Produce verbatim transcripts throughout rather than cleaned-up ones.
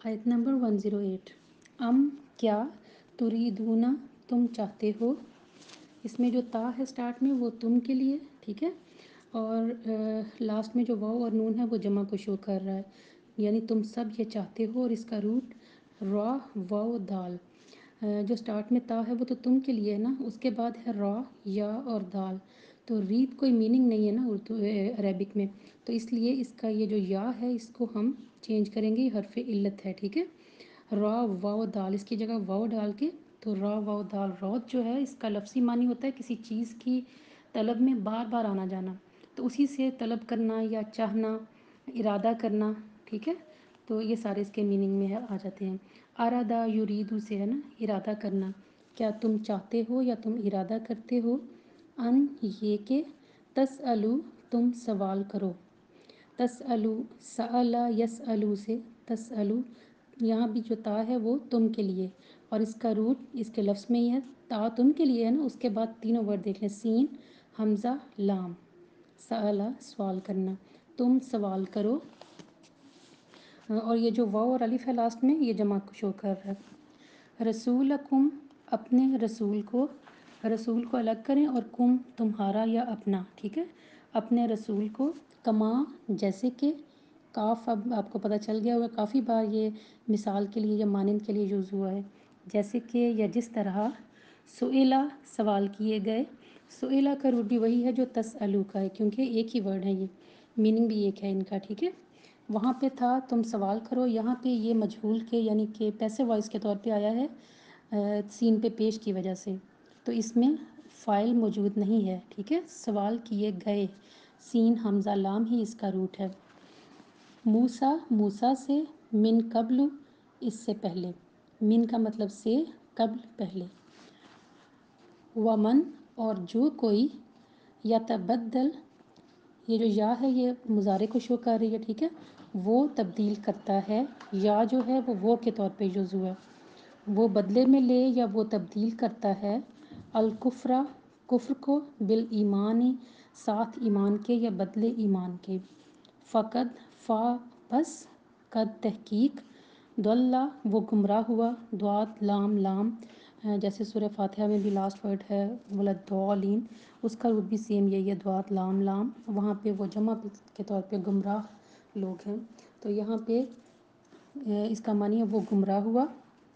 आयत number one zero eight. अम क्या, तुरीदूना तुम चाहते हो। इसमें जो ता है स्टार्ट में वो तुम के लिए, ठीक है, और लास्ट में जो वाव और नून है वो जमा को शो कर रहा है, यानी तुम सब ये चाहते हो। और इसका रूट रा वाव दाल। अ, जो स्टार्ट में ता है वो तो तुम के लिए है ना, उसके बाद है रा या और दाल। तो रीत कोई मीनिंग नहीं है ना उर्दू अरेबिक में, तो इसलिए इसका ये जो या है इसको हम चेंज करेंगे, हरफ इल्लत है, ठीक है। रा वाव दाल, इसकी जगह वाव डाल के तो रा वाव दाल। रौत जो है इसका लफ्ज़ी मानी होता है किसी चीज़ की तलब में बार बार आना जाना, तो उसी से तलब करना या चाहना, इरादा करना, ठीक है। तो ये सारे इसके मीनिंग में है, आ जाते हैं। आरादा युरीदू से है ना इरादा करना, क्या तुम चाहते हो या तुम इरादा करते हो। अन ये के, तसअलु तुम सवाल करो। तसअलु सअला यसअलु से तसअलु, यहाँ भी जो ता है वो तुम के लिए, और इसका रूट इसके लफ्ज़ में ही है। ता तुम के लिए है ना, उसके बाद तीनों वर्ड देख लें, सीन हमज़ा लाम। सअला सवाल करना, तुम सवाल करो, और ये जो वाव और अलिफ है लास्ट में ये जमा को शो कर रहा है। रसूलकुम अपने रसूल को, रसूल को अलग करें, और कुम तुम्हारा या अपना, ठीक है, अपने रसूल को। कमा जैसे कि, काफ अब आपको पता चल गया होगा, काफ़ी बार ये मिसाल के लिए या मानिंद के लिए यूज़ हुआ है, जैसे कि या जिस तरह। सुइला सवाल किए गए, सुइला का रूट भी वही है जो तसअलु का है, क्योंकि एक ही वर्ड है, ये मीनिंग भी एक है इनका, ठीक है। वहाँ पे था तुम सवाल करो, यहाँ पे ये मजहूल के यानी कि पैसे वॉइस के तौर पे आया है अ, सीन पे पेश की वजह से, तो इसमें फ़ाइल मौजूद नहीं है, ठीक है। सवाल किए गए, सीन हमज़ा लाम ही इसका रूट है। मूसा मूसा से, मिन कब्लु इससे पहले, मिन का मतलब से, कब्ल पहले। वमन और जो कोई, यतबद्दल ये जो या है ये मुज़ारे को शो कर रही है, ठीक है, वो तब्दील करता है। या जो है वो वो के तौर पे यूज़ हुआ है, वो बदले में ले या वो तब्दील करता है। अल-कुफ्रा कुफ्र को, बिल ईमानी साथ ईमान के या बदले ईमान के। फ़कद फ़ा बस, कद तहकीक, दल्ला वो गुमराह हुआ, द्वात लाम लाम, जैसे सूरह फातिहा में भी लास्ट वर्ड है वलद्दौलीन, उसका रूट भी सेम यही है, द्वात लाम लाम। वहाँ पे वो जमा के तौर पे गुमराह लोग हैं, तो यहाँ पे इसका मानी है वो गुमराह हुआ।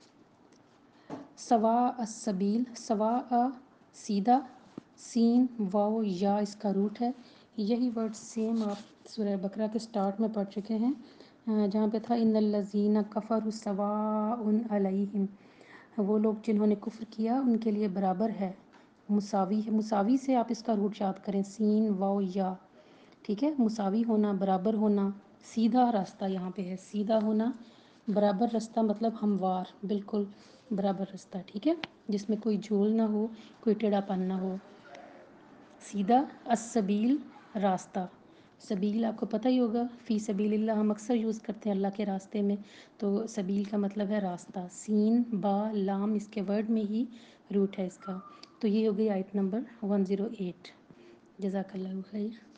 सवा असबील, सवा अ सीधा, सीन वाव या इसका रूट है। यही वर्ड सेम आप सूरह बकरा के स्टार्ट में पढ़ चुके हैं, जहाँ पे था इन्नल्लज़ीना कफ़रु सवाउन अलैहिम, वो लोग जिन्होंने कुफ्र किया उनके लिए बराबर है, मुसावी है। मुसावी से आप इसका रूट याद करें, सीन वाव या, ठीक है। मुसावी होना, बराबर होना, सीधा रास्ता यहाँ पे है, सीधा होना, बराबर रास्ता मतलब हमवार, बिल्कुल बराबर रास्ता, ठीक है, जिसमें कोई झोल ना हो, कोई टेढ़ापन ना हो, सीधा। अस्सबील रास्ता, सबील आपको पता ही होगा, फ़ी सबीलिल्लाह हम अक्सर यूज़ करते हैं अल्लाह के रास्ते में, तो सबील का मतलब है रास्ता। सीन बा लाम इसके वर्ड में ही रूट है इसका। तो ये हो गई आयत नंबर वन ज़ीरो एट। जज़ाकल्लाहु खैर।